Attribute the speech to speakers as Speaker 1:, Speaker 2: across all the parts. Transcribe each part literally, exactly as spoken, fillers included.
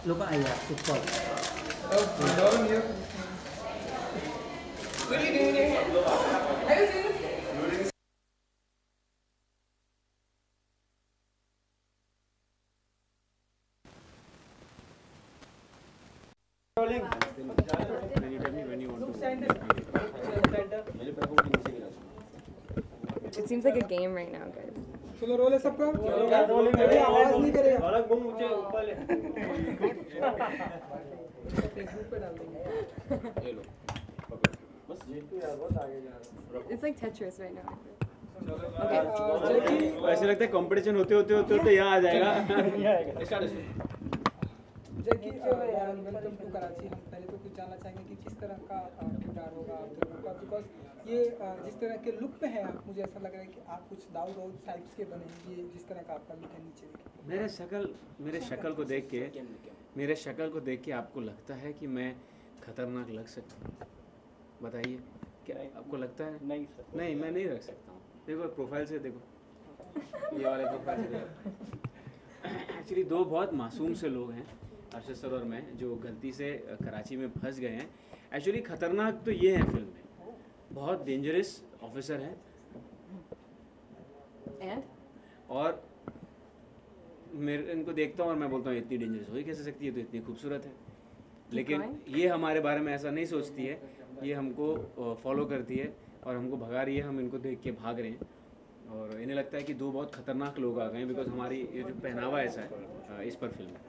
Speaker 1: Look at yeah, super.
Speaker 2: Oh, Lauren here. What are you doing here? I was doing this.
Speaker 3: Rolling. When you tell me when you want to stand up.
Speaker 4: It seems like a game right now, guys.
Speaker 2: चलो roll है सबका rolling है आवाज नहीं करेगा अलग बम ऊंचे ऊपर ले फेसबुक पे डाल देंगे ये लो बस जीतू यार बहुत आगे जा रहा है
Speaker 4: It's like Tetris right now.
Speaker 2: Okay.
Speaker 3: ऐसे लगता है कंपटीशन होते होते होते होते यहाँ आ जाएगा
Speaker 2: start Jackie welcome to Karachi. हम पहले तो कुछ जानना चाहेंगे कि किस तरह का किरदार होगा आप लोगों का, बिकॉज ये जिस तरह के लुक पे हैं आप, मुझे ऐसा लग रहा है कि आप कुछ दाऊद दाऊद टाइप्स के बने, ये जिस तरह का आपका लुक है नीचे।
Speaker 3: मेरे शक्ल मेरे शक्ल को देख के मेरे शक्ल को देख के आपको लगता है कि मैं खतरनाक लग सकता हूँ? बताइए, क्या आपको लगता है?
Speaker 5: नहीं सर, नहीं
Speaker 3: मैं नहीं रख सकता हूँ। देखो प्रोफाइल से देखो, ये वाले प्रोफाइल से देखो। एक्चुअली दो बहुत मासूम से लोग हैं, अरशद सर और मैं, जो गलती से कराची में फंस गए हैं। एक्चुअली खतरनाक तो ये हैं फिल्म में, बहुत डेंजरस ऑफिसर हैं।
Speaker 4: And?
Speaker 3: और मेरे इनको देखता हूँ और मैं बोलता हूँ इतनी डेंजरस हो ही कैसे सकती है, तो इतनी खूबसूरत है। लेकिन ये हमारे बारे में ऐसा नहीं सोचती है, ये हमको फॉलो करती है और हमको भगा रही है। हम इनको देख के भाग रहे हैं और इन्हें लगता है कि दो बहुत खतरनाक लोग आ गए हैं, बिकॉज हमारी ये जो पहनावा ऐसा है इस पर फिल्म में।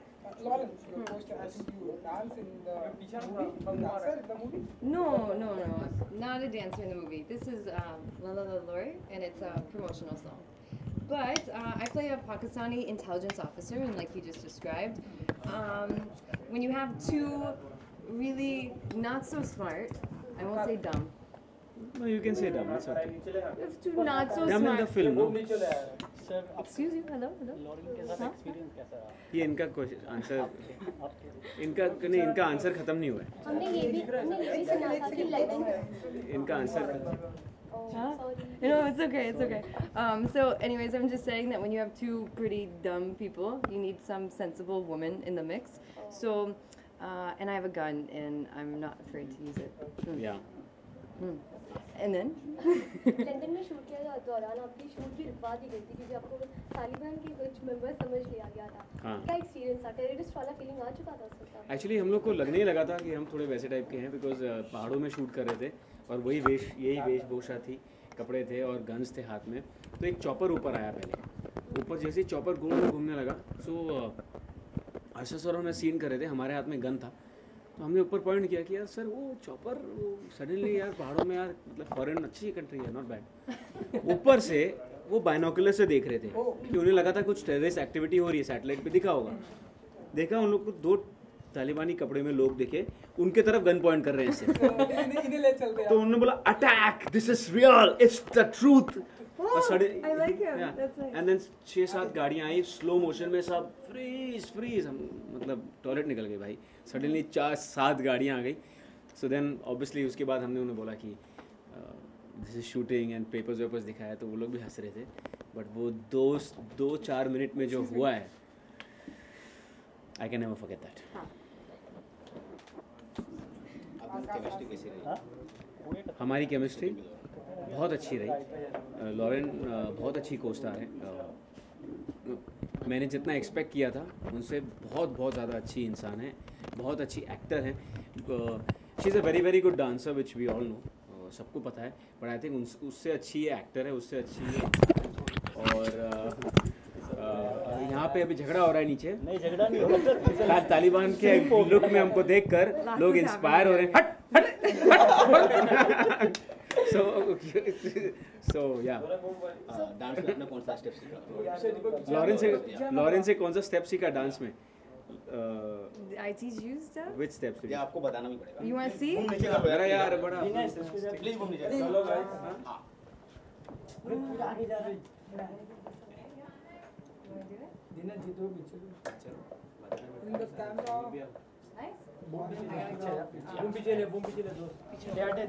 Speaker 4: No, no, no, not a dancer in the movie. This is um, La La La Lori, and it's a promotional song. But uh, I play a Pakistani intelligence officer, and like you just described, um, when you have two really not so smart, I won't say dumb.
Speaker 3: No, you can say dumb. It's okay.
Speaker 4: You have two not so
Speaker 3: Dumb in
Speaker 4: smart.
Speaker 3: the film, no?
Speaker 5: Sir
Speaker 4: Excuse you, hello, hello.
Speaker 5: लॉरिंग के साथ experience कैसा रहा?
Speaker 3: ये इनका question answer इनका नहीं इनका आंसर खत्म नहीं हुआ है।
Speaker 6: हमने ये भी हमने ये भी सुना था कि लगन
Speaker 3: इनका answer
Speaker 4: Huh? No, it's okay, it's okay. Um, so anyways, I'm just saying that when you have two pretty dumb people, you need some sensible woman in the mix. So, uh, and I have a gun, and I'm not afraid to use it. Mm.
Speaker 3: या
Speaker 4: Mm. And then?
Speaker 6: London में shoot किया दौरान आपकी shoot भी रुकवा दी गई थी क्योंकि आपको तालिबान के कुछ मेंबर समझ लिया गया था।
Speaker 3: हाँ।
Speaker 6: क्या एक्सपीरियंस था? टेररिस्ट वाला फीलिंग आ चुका था उस वक्त?
Speaker 3: एक्चुअली हम लोग को लगने ही लगा था कि हम थोड़े वैसे टाइप के हैं, बिकॉज पहाड़ों में शूट कर रहे थे और वही वेश यही वेशभूषा थी, कपड़े थे और गन्स थे हाथ में। तो एक चॉपर ऊपर आया, पहले ऊपर जैसे ही चॉपर घूम घूमने लगा, सो अरशद सर और मैं सीन कर रहे थे, हमारे हाथ में गन था, तो हमने ऊपर पॉइंट किया कि यार सर वो चॉपर वो सडनली यार पहाड़ों में, यार मतलब फॉरेन अच्छी कंट्री है, नॉट बैड। ऊपर से वो बाइनोकुलर से देख रहे थे कि उन्हें लगा था कुछ टेररिस्ट एक्टिविटी हो रही है, सैटेलाइट पे दिखा होगा। देखा उन लोग को दो तालिबानी कपड़े में लोग दिखे, उनके तरफ गन पॉइंट कर रहे हैं इससे। तो उन्होंने बोला attack, this is real, it's the truth.
Speaker 4: Oh, I like him. Yeah. That's nice.
Speaker 3: And then छः सात गाड़ियाँ आई स्लो मोशन में, सब फ्रीज फ्रीज, हम मतलब टॉयलेट निकल गए भाई। सडनली चार सात गाड़ियाँ आ गई। सो देन ऑब्वियसली उसके बाद हमने उन्हें बोला कि this is shooting and papers वेपर्स दिखाया, तो वो लोग भी हंस रहे थे। बट वो दो दो चार मिनट में जो हुआ है, I can never forget that. हमारी केमिस्ट्री बहुत अच्छी रही। लॉरेन बहुत अच्छी को स्टार है। मैंने जितना एक्सपेक्ट किया था उनसे बहुत बहुत ज़्यादा अच्छी इंसान है, बहुत अच्छी एक्टर है। She is a very very good dancer which we all know, सबको पता है। बट आई थिंक उससे अच्छी ये एक्टर है, उससे अच्छी ये। और uh, यहाँ पे अभी झगड़ा हो रहा है नीचे।
Speaker 5: नहीं झगड़ा नहीं होगा सर।
Speaker 3: तालिबान के लुक में हमको देखकर लोग इंस्पायर हो रहे हैं। हट हट so so yeah
Speaker 7: डांस में अपना कौन सा स्टेप सीखा?
Speaker 3: लॉरेन से लॉरेन से कौन सा स्टेप सीखा डांस में?
Speaker 4: I teach you stuff?
Speaker 3: Which steps?
Speaker 7: ये आपको बताना भी पड़ेगा।
Speaker 4: You want to see?
Speaker 7: घूम नीचे कर
Speaker 3: मेरा यार बड़ा
Speaker 7: प्लीज घूम नीचे। चलो गाइस। हां
Speaker 5: पूरा आगे जा रहा है।
Speaker 2: दिना जीतो पीछे चलो in the camera.
Speaker 4: Nice.
Speaker 5: Boom पीछे ले, बूम पीछे ले दोस्त। पीछे हटे।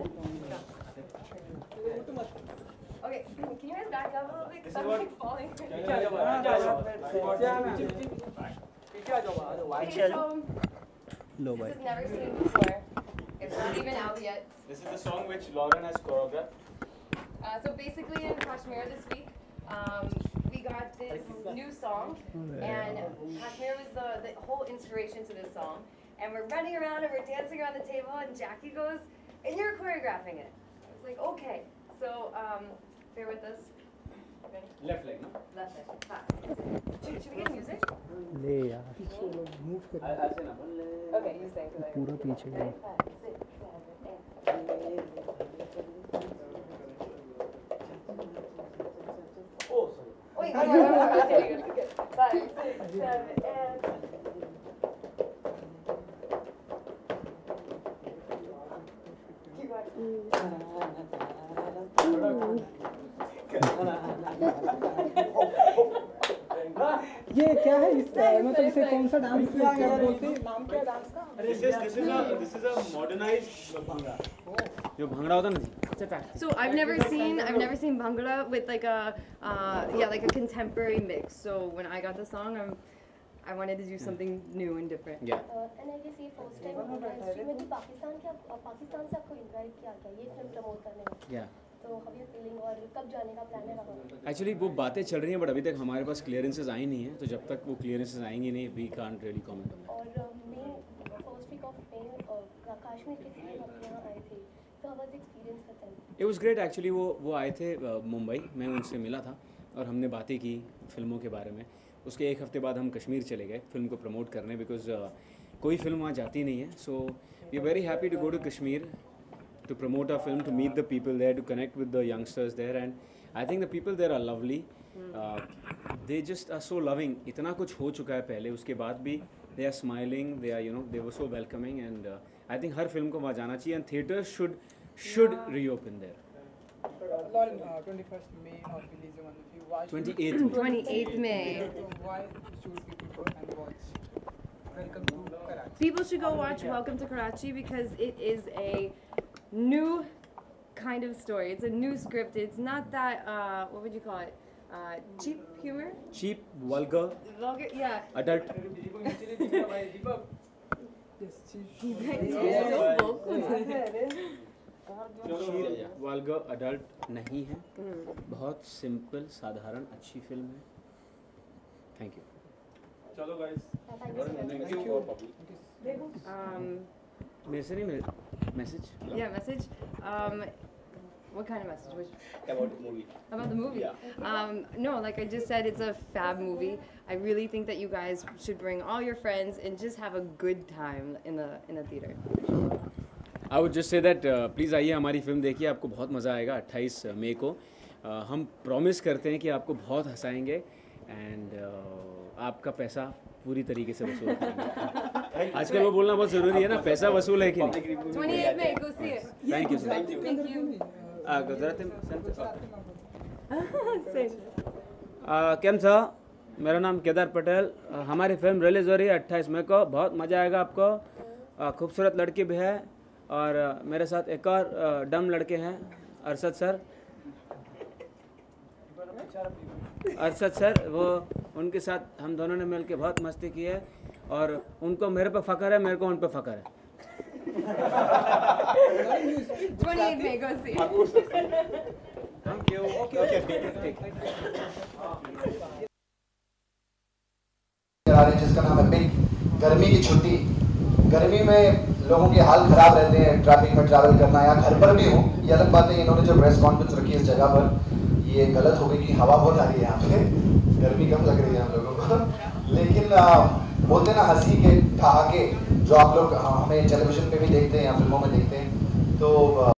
Speaker 4: Okay, can you guys back up a little bit? Because I'm like falling.
Speaker 5: पीछे आ जाओ अरे wait
Speaker 4: Okay, so this is never seen before. It's not even out yet.
Speaker 3: This is the song which Lauren has choreographed.
Speaker 4: Uh, so basically in Kashmir this week, um, we got this new song, and Kashmir was the, the whole inspiration to this song. And we're running around and we're dancing around the table, and Jackie goes, and you're choreographing it. I was like, okay. So um, bear with us. Ready?
Speaker 3: Left leg, no?
Speaker 4: Left leg. Five. Should, should we get music?
Speaker 5: ले यार
Speaker 3: ऐसे ना बोल ले।
Speaker 4: Okay, you sing.
Speaker 5: पूरा पीछे
Speaker 4: Ready? Five, six, seven, eight.
Speaker 5: Oh sorry
Speaker 4: Wait, one more, one more. Okay, good, good, good. Five, six, seven, and. Keep
Speaker 2: ये क्या है इस मतलब इसे कौन सा डांस क्या बोलते हैं, नाम क्या है डांस का?
Speaker 3: This is this is a this is a modernized bhangra. जो भंगड़ा होता है ना।
Speaker 4: So I've never seen I've never seen Bhangra with like a uh, yeah like a contemporary mix. So when I got the song, I'm I wanted to do something new and different.
Speaker 3: Yeah.
Speaker 6: And I guess ये first time industry में तो पाकिस्तान के आप- पाकिस्तान से आपको invite किया गया ये फिल्म प्रमोट करने में,
Speaker 3: Yeah.
Speaker 6: तो हाउ यू फीलिंग और कब जाने का प्लान है वहाँ?
Speaker 3: एक्चुअली वो बातें चल रही हैं बट अभी तक हमारे पास क्लियरेंसेस आई नहीं है, तो जब तक वो क्लियरेंसेस आएंगी नहीं we can't really comment on that.
Speaker 6: और मेन first week of May Kashmir के सीएम अपने यहाँ आए थे, तो how was experience with them?
Speaker 3: It was great actually. वो वो आए थे अ, मुंबई, मैं उनसे मिला था और हमने बातें की फिल्मों के बारे में। उसके एक हफ्ते बाद हम कश्मीर चले गए फिल्म को प्रमोट करने, बिकॉज कोई फिल्म वहाँ जाती नहीं है। So we are very happy to go to Kashmir to promote our film, to meet the people there, to connect with the youngsters there, and I think the people there are lovely. Uh, they just are so loving. इतना कुछ हो चुका है पहले, उसके बाद भी they are smiling, they are you know they were so welcoming, and uh, I think हर फिल्म को वहाँ जाना चाहिए, and theaters should should reopen there.
Speaker 2: Lauren, uh, twenty-first May of release one of you. Why should-
Speaker 3: twenty-eighth May.
Speaker 4: twenty-eighth May.
Speaker 2: Why should people go and watch Welcome to Karachi?
Speaker 4: People should go watch Welcome to Karachi because it is a new kind of story. It's a new script. It's not that uh, what would you call it? Uh, cheap humor?
Speaker 3: Cheap, vulgar,
Speaker 4: Vulgar? Yeah.
Speaker 3: adult.
Speaker 2: Yes, she-
Speaker 4: You're so vocal.
Speaker 3: Cheap, vulgar, adult नहीं है, बहुत simple साधारण अच्छी film है। Thank you.
Speaker 5: चलो guys
Speaker 4: Um,
Speaker 3: मेरे से नहीं मेरे message.
Speaker 4: yeah, message. Um, what kind of message? Which,
Speaker 7: About the movie.
Speaker 4: about the movie?
Speaker 7: Yeah.
Speaker 4: Um, no, like I just said, it's a fab movie. I really think that you guys should bring all your friends and just have a good time in the in the theater.
Speaker 3: I would just say that please आइए हमारी film देखिए, आपको बहुत मज़ा आएगा अट्ठाईस मई को। uh, हम प्रॉमिस करते हैं कि आपको बहुत हंसाएंगे एंड uh, आपका पैसा पूरी तरीके से वसूल करेंगे। आजकल वो बोलना बहुत ज़रूरी है ना, पैसा वसूल है कि नहीं।
Speaker 4: twenty-eighth May, go see it.
Speaker 3: Thank you sir.
Speaker 4: Thank you.
Speaker 3: Gujarat
Speaker 4: Same.
Speaker 3: કેમ છો? मेरा नाम केदार पटेल। अ, हमारी फिल्म रिलीज हो रही है अट्ठाईस मई को, बहुत मज़ा आएगा आपको। अ, खूबसूरत लड़की भी है और अ, मेरे साथ एक और अ, डम लड़के हैं, अरशद सर। अरशद सर, वो उनके साथ हम दोनों ने मिलके बहुत मस्ती की है और उनको मेरे पे फ़ख्र है, मेरे को उन पे फ़ख्र है।
Speaker 4: twenty-eighth May, go see it.
Speaker 3: Thank you.
Speaker 1: करा रहे हैं जिसका नाम है बिग गर्मी की छुट्टी। गर्मी में लोगों के हाल खराब रहते हैं, ट्रैफिक में ट्रैवल करना या घर पर भी हो। ये अलग बात है, इन्होंने जो प्रेस कॉन्फ्रेंस रखी है इस जगह पर, ये गलत हो गई कि हवा बहुत आ रही है यहाँ पे, गर्मी कम लग रही है हम लोगों को। लेकिन आ, बोलते ना हंसी के ठहाके जो आप लोग हाँ, हमें टेलीविजन पे भी देखते हैं या फिल्मों में देखते हैं, तो